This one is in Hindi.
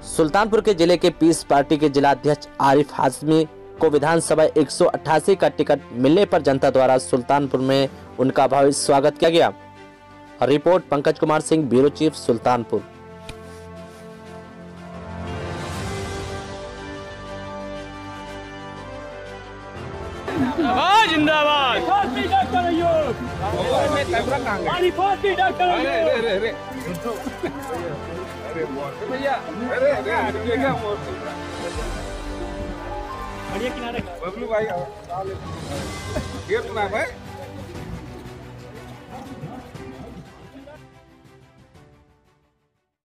सुल्तानपुर के जिले के पीस पार्टी के जिला अध्यक्ष आरिफ हाशमी को विधानसभा 188 का टिकट मिलने पर जनता द्वारा सुल्तानपुर में उनका भावी स्वागत किया गया। Report Pankaj Kumar Singh, bureau chief, Sultanpur. जिंदाबाद। बबलू भाई,